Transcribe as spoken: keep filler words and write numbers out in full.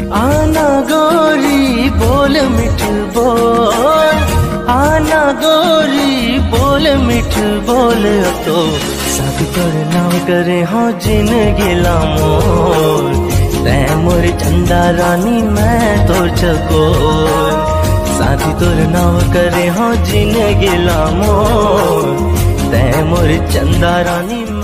आना गोरी बोल मिठ बोल, आना गोरी बोल मिठ बोल, तो सब तोर नाम करे हाँ जिन गिला मोर, तै मोर चंदा रानी मैं तोर चकोर, साथी तोर नाम करे हाँ जिन गिला मोर, तै मोर चंदा रानी।